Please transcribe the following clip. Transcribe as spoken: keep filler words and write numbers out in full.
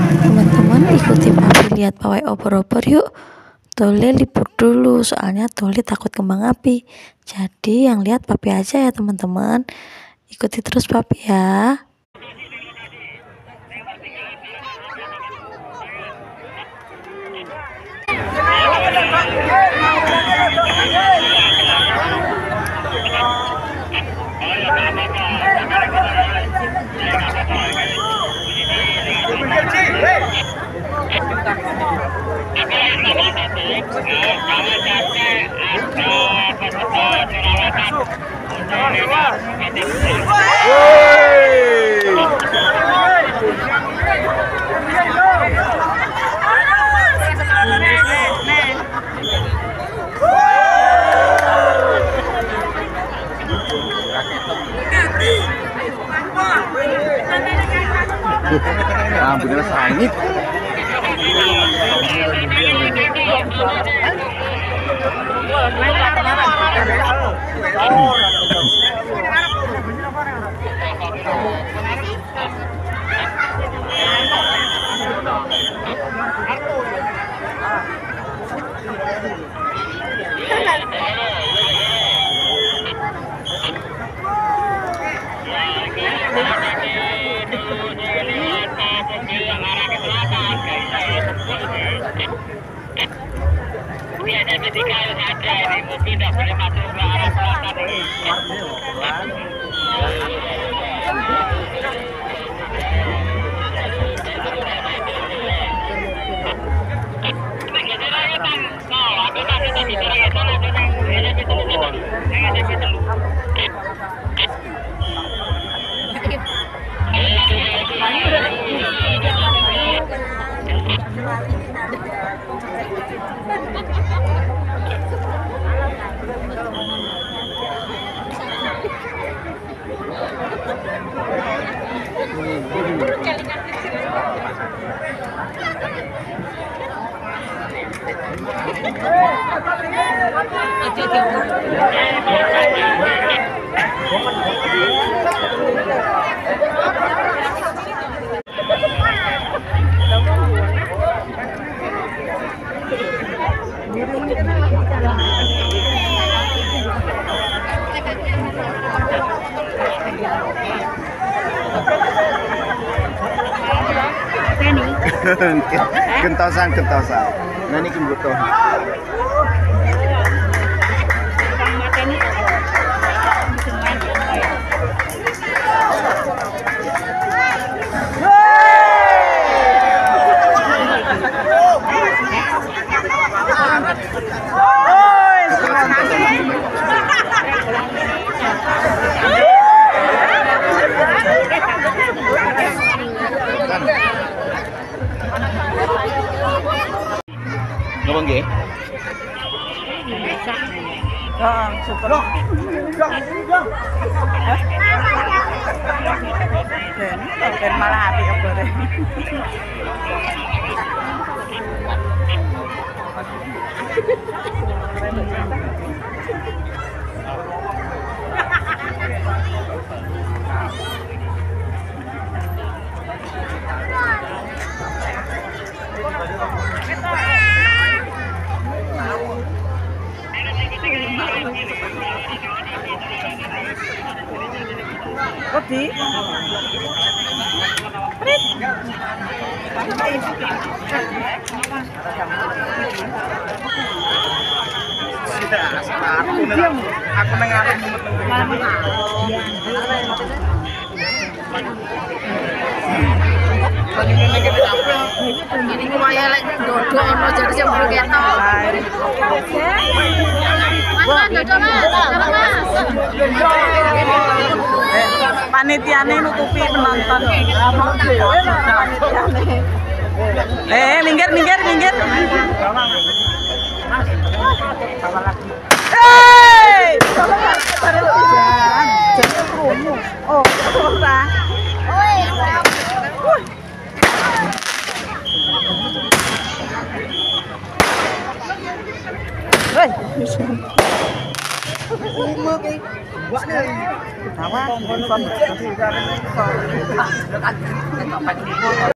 Teman-teman ikuti papi lihat pawai obor-obor yuk. Tole libur dulu soalnya Tole takut kembang api. Jadi yang lihat papi aja ya teman-teman. Ikuti terus papi ya. Ah, bener sangit. Biasanya ketika ada ini mobil tidak boleh masuk ke arah selatan ini. Gentosan, gentosan. Nah ini butuh. Ngomong nggih? Heeh, super. Ben, ben malah apik obore. Wedi. Aku mengarep Ini kumaya lek dodok ono jadi sing mbok ketok. Mas, dodok Mas. Panitiane nutupi penonton. Eh, minggir, minggir, minggir. Hei! Jangan promo. Oh, ora. Hei. Umur ki. Buat ni. Apa?